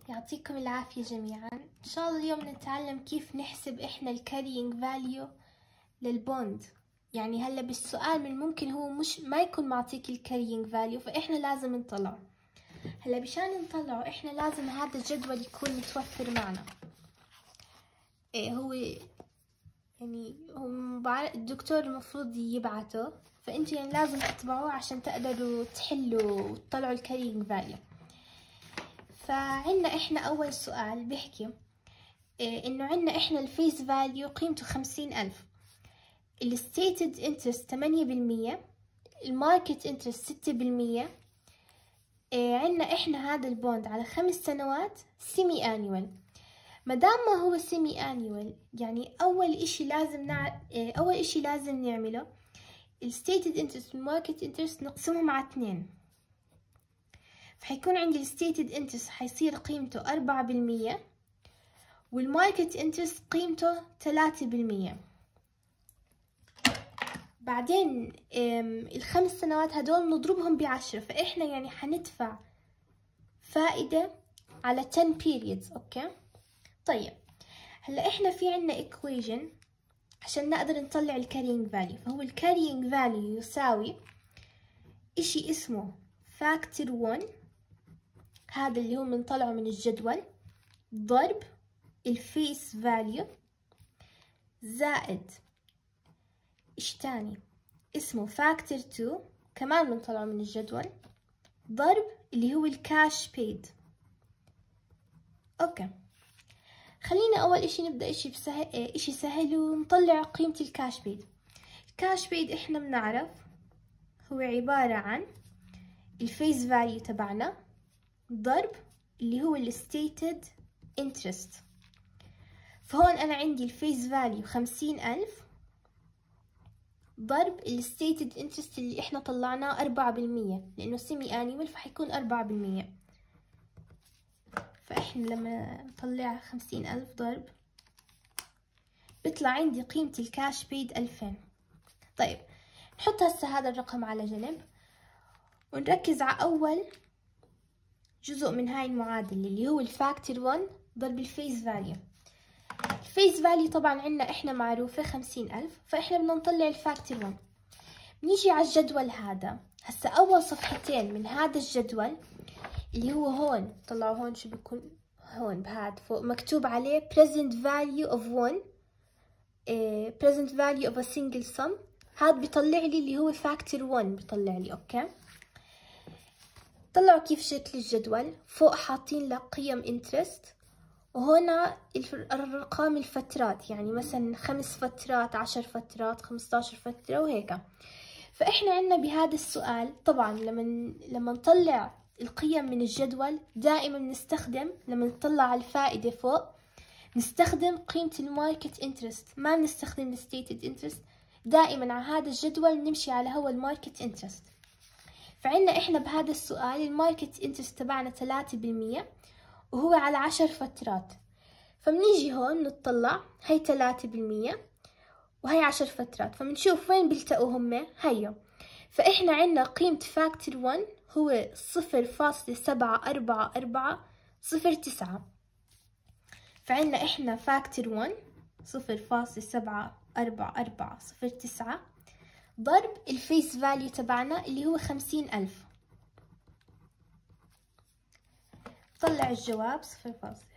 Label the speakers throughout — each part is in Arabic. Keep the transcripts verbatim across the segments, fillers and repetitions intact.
Speaker 1: يعطيكم العافية جميعا. إن شاء الله اليوم نتعلم كيف نحسب إحنا الكاريينج فاليو للبوند. يعني هلا بالسؤال من ممكن هو مش ما يكون معطيك الكاريينج فاليو، فإحنا لازم نطلعه. هلا بشان نطلعه إحنا لازم هذا الجدول يكون متوفر معنا. إيه هو يعني هو الدكتور المفروض يبعته، فأنتوا يعني لازم تتبعوه عشان تقدروا تحلوا وتطلعوا الكاريينج فاليو. فعنا احنا اول سؤال بيحكي إيه انه عنا احنا الفيس فاليو قيمته خمسين الف، الستيتد انترست ثمانية بالمية، الماركت انترست ستة بالمية. إيه عنا احنا هذا البوند على خمس سنوات سيمي انيوال. مادام ما هو سيمي انيوال يعني اول اشي لازم نع... إيه اول اشي لازم نعمله الستيتد انترست والماركت انترست نقسمهم على اثنين، فحيكون عندي الستيتد انترست حيصير قيمته أربعة بالمية والماركت انترست قيمته ثلاثة بالمية. بعدين الخمس سنوات هدول نضربهم بعشرة، فإحنا يعني حندفع فائدة على عشرة periods. أوكي طيب هلا إحنا في عنا equation عشان نقدر نطلع الكاريينج فاليو. فهو الكاريينج فاليو يساوي إشي اسمه فاكتور واحد، هذا اللي هو بنطلعه من الجدول، ضرب الفيس فاليو زائد إيش تاني اسمه فاكتور اثنين كمان بنطلعه من الجدول، ضرب اللي هو الكاش بيد. اوكي خلينا اول اشي نبدأ اشي بسهل اشي سهل ونطلع قيمة الكاش بيد. الكاش بيد احنا بنعرف هو عبارة عن الفيس فاليو تبعنا ضرب اللي هو الستيتد انترست. فهون انا عندي الفيس فاليو خمسين الف ضرب الستيتد انترست اللي احنا طلعناه أربعة بالمية، لانه سيمي انيوال فحيكون أربعة بالمية. فاحنا لما نطلع خمسين الف ضرب بيطلع عندي قيمة الكاش بيد ألفين. طيب نحط هسه هذا الرقم على جنب ونركز على اول جزء من هاي المعادلة اللي هو الفاكتور واحد ضرب الفيس فاليو. الفيس فاليو طبعا عنا احنا معروفة خمسين الف، فاحنا بدنا نطلع الفاكتور واحد. بنيجي على الجدول هذا هسا اول صفحتين من هذا الجدول اللي هو هون، طلعوا هون شو بيكون هون بهاد فوق مكتوب عليه present value of one uh, present value of a single sum. هاد بيطلع لي اللي هو فاكتور واحد بيطلع لي. اوكي طلعوا كيف شكل الجدول، فوق حاطين لك قيم انترست وهنا الارقام الفترات، يعني مثلا خمس فترات عشر فترات خمستاشر فترة وهيك. فاحنا عنا بهذا السؤال طبعا لما لما نطلع القيم من الجدول دائما نستخدم لما نطلع على الفائدة فوق نستخدم قيمة الماركت انترست، ما نستخدم الستيتد انترست. دائما على هذا الجدول نمشي على هو الماركت انترست. فعنا احنا بهذا السؤال الماركت انترست تبعنا ثلاثة بالمية وهو على عشر فترات، فبنيجي هون نطلع هي ثلاثة بالمية وهي عشر فترات، فبنشوف وين بيلتقوا هم هيو. فإحنا عنا قيمة فاكتور واحد هو صفر فاصلة سبعة أربعة أربعة صفر تسعة. فعنا إحنا فاكتور واحد صفر فاصلة سبعة أربعة أربعة صفر تسعة ضرب الفيس فاليو تبعنا اللي هو خمسين ألف. طلع الجواب صفر فاصلة،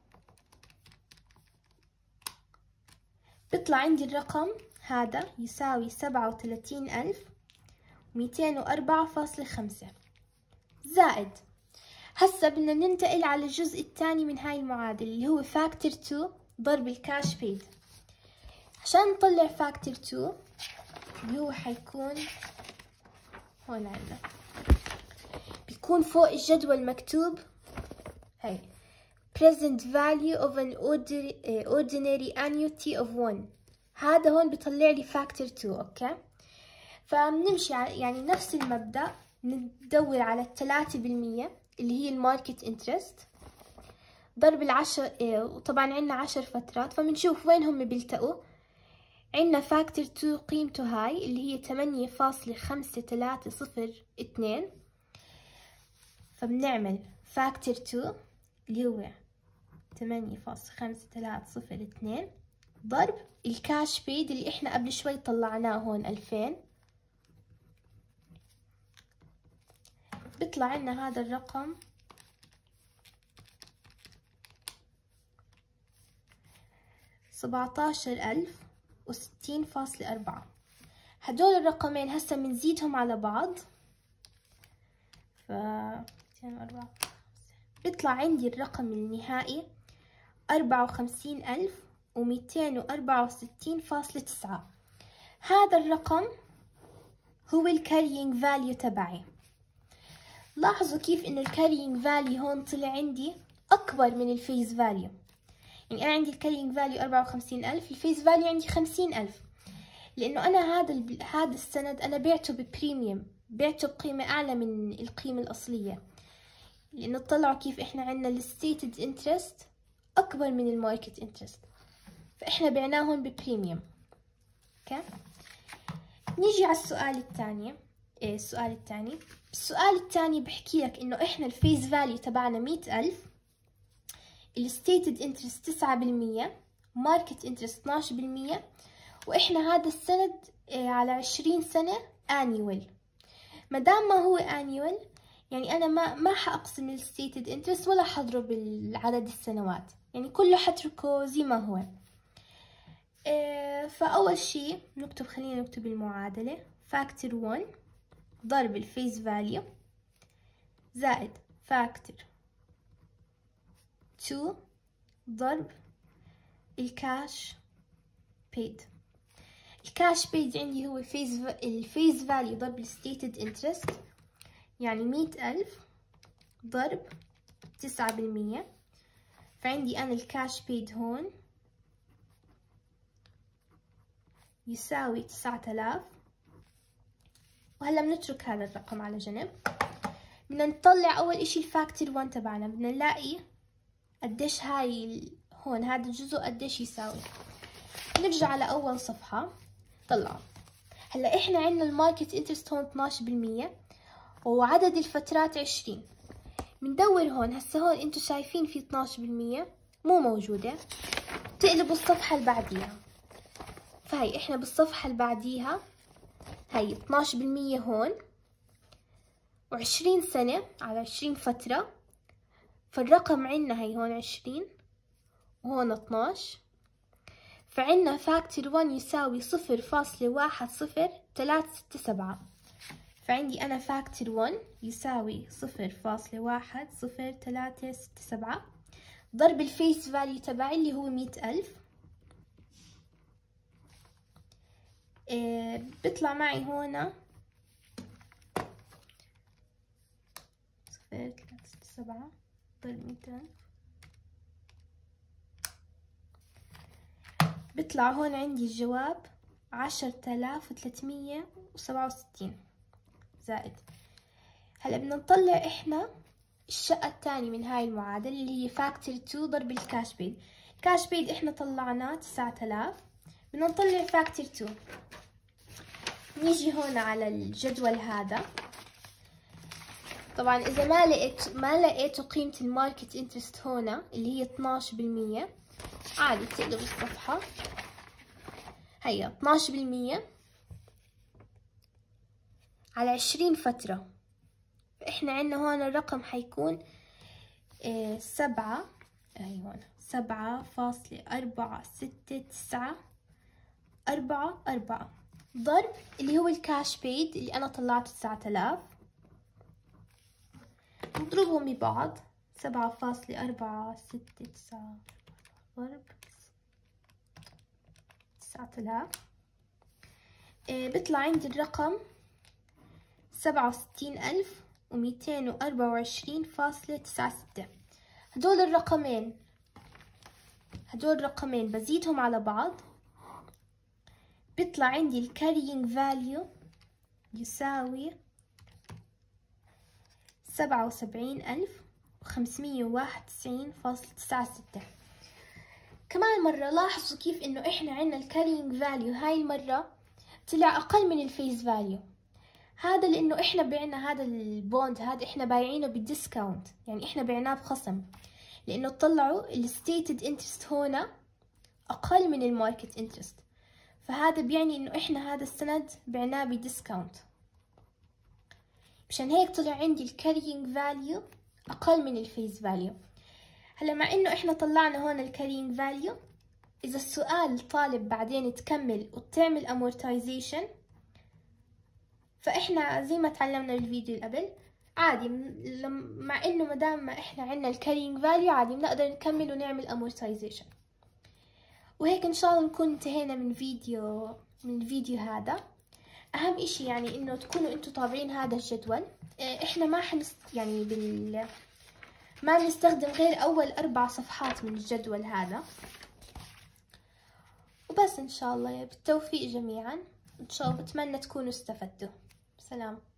Speaker 1: بيطلع عندي الرقم هذا يساوي سبعة وثلاثين ألف ميتين وأربعة فاصلة خمسة. زائد هسا بدنا ننتقل على الجزء الثاني من هاي المعادلة اللي هو فاكتور اثنين ضرب الكاش بيد. عشان نطلع فاكتور اثنين اللي هو حيكون هون عندنا، بيكون فوق الجدول مكتوب هاي present value of an ordinary annuity of one. هذا هون بيطلع لي فاكتور اثنين. اوكي فبنمشي يعني نفس المبدأ، ندور على الثلاثة بالمية اللي هي الماركت انترست ضرب العشر، وطبعا عنا عشر فترات فبنشوف وين هم بيلتقوا. عنا فاكتور اثنين قيمته هاي اللي هي ثمانية فاصلة خمسة ثلاثة صفر اثنين، فبنعمل فاكتور اثنين اللي هو ثمانية فاصلة خمسة ثلاثة صفر اثنين ضرب الكاش بيد اللي احنا قبل شوي طلعناه هون ألفين، بيطلع لنا هذا الرقم سبعتاشر ألف وستين فاصلة أربعة. هدول الرقمين هسا بنزيدهم على بعض، ف بيطلع عندي الرقم النهائي أربعة وخمسين ألف ومئتين وأربعة وستين فاصلة تسعة. هذا الرقم هو الكاريينج فاليو تبعي. لاحظوا كيف انه الكاريينج فاليو هون طلع عندي اكبر من الفيس فاليو. يعني انا عندي الكاريينج فاليو أربعة وخمسين ألف، الفيس فاليو عندي خمسين ألف، لانه انا هذا ال... هذا السند انا بعته ببريميوم، بعته بقيمة اعلى من القيمة الاصلية، لانه طلعوا كيف احنا عندنا الستيتد انترست اكبر من الماركت انترست، فاحنا بعناهم ببريميوم. اوكي، نيجي على السؤال الثاني. ايه السؤال الثاني؟ السؤال الثاني بحكي لك انه احنا الفيس فاليو تبعنا مئة ألف، الستيتد انترست تسعة بالمية، ماركت انترست اثناعش بالمية، واحنا هذا السند إيه على عشرين سنة انيوال. مادام ما هو انيوال يعني انا ما ما حاقسم الستيتد انترست ولا حضرب عدد السنوات، يعني كله حتركه زي ما هو. إيه فاول شيء نكتب، خلينا نكتب المعادلة. فاكتور واحد ضرب الفيس فاليو زائد فاكتور اثنين ضرب الكاش بيد. الكاش بيد عندي هو فيس الفيس فاليو ضرب الستيتد انترست، يعني مئة ألف ضرب تسعة بالمية، فعندي أنا الكاش بيد هون يساوي تسعة آلاف. وهلا بنترك هذا الرقم على جنب، بدنا نطلع أول إشي الفاكتور واحد تبعنا، بدنا نلاقي قديش هاي هون هذا الجزء قديش يساوي. نرجع على أول صفحة. طلعوا هلا إحنا عندنا الماركت انترست هون اثناعش بالمية وعدد الفترات عشرين. بندور هون هسا، هون انتو شايفين في اثناعش بالمية مو موجودة، تقلبوا الصفحة اللي بعديها. فهي إحنا بالصفحة اللي بعديها هي اثناعش بالمية هون، وعشرين سنة على عشرين فترة، فالرقم عنا هي هون عشرين وهون اثناعش، فعنا فاكتور واحد يساوي صفر فاصلة واحد صفر ثلاثة ستة سبعة. فعندي أنا فاكتور واحد يساوي صفر فاصلة واحد صفر ثلاثة ستة سبعة ضرب الفيس فاليو تبعي اللي هو مئة ألف. إيه بيطلع معي هون صفر ثلاثة ستة سبعة ضرب مئة ألف، بيطلع هون عندي الجواب عشرة آلاف وثلاثمية وسبعة وستين زائد. هلا بدنا نطلع احنا الشقة الثانية من هاي المعادلة اللي هي فاكتور اثنين ضرب الكاش بيد. الكاش بيد احنا طلعناه تسعة آلاف، بدنا نطلع فاكتور اثنين. نيجي هون على الجدول هذا. طبعا اذا ما لقيت ما لقيتوا قيمة الماركت انترست هون اللي هي اثناعش بالمية، عادي تقلب الصفحة. هيا اثناعش بالمية على عشرين فترة، فإحنا عنا هون الرقم حيكون إيه سبعة، هي هون سبعة فاصلة أربعة ستة تسعة أربعة أربعة ضرب اللي هو الكاش بيد اللي أنا طلعته تسعة آلاف، نضربهم ببعض سبعة فاصلة أربعة ستة تسعة ضرب تسعة آلاف. إيه بيطلع عندي الرقم سبعة وستين ألف ومئتين وأربعة وعشرين فاصلة تسعة ستة. هدول الرقمين هدول الرقمين بزيدهم على بعض، بيطلع عندي الكاريينج فاليو يساوي سبعة وسبعين ألف وخمسمية وواحد وتسعين فاصلة تسعة ستة. كمان مرة لاحظوا كيف إنه إحنا عنا الكاريينج فاليو هاي المرة طلع أقل من الفيس فاليو. هذا لأنه إحنا بعنا هذا البوند هذا إحنا بايعينه بالديسكاونت، يعني إحنا بعناه بخصم. لأنه طلعوا ال stated interest هنا أقل من ال market interest، فهذا بيعني إنه إحنا هذا السند بعناه بديسكاونت، مشان هيك طلع عندي ال carrying value أقل من ال face value. هلا مع إنه إحنا طلعنا هون ال carrying value، إذا السؤال طالب بعدين تكمل وتعمل amortization، فإحنا زي ما تعلمنا بالفيديو اللي قبل عادي، مع إنه مدام ما إحنا عنا ال carrying value عادي بنقدر نكمل ونعمل amortization. وهيك إن شاء الله نكون انتهينا من فيديو من الفيديو هذا. أهم إشي يعني إنه تكونوا أنتوا طابعين هذا الجدول. إحنا ما حنست يعني بال ما بنستخدم غير أول أربع صفحات من الجدول هذا. وبس إن شاء الله بالتوفيق جميعا، إن شاء الله بتمنى تكونوا استفدتوا. سلام.